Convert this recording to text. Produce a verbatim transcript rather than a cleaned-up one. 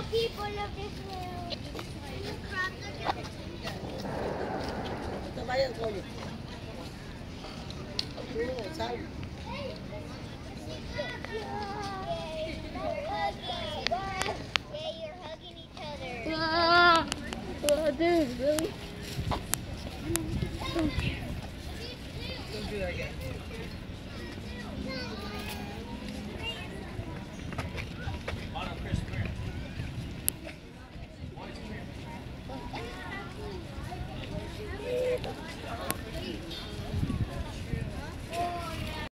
people of this world. Ito ba yan, Koyo? Oo, sabi. Yeah, you're hugging each other. Ah, oh, dude, really? Don't do that again.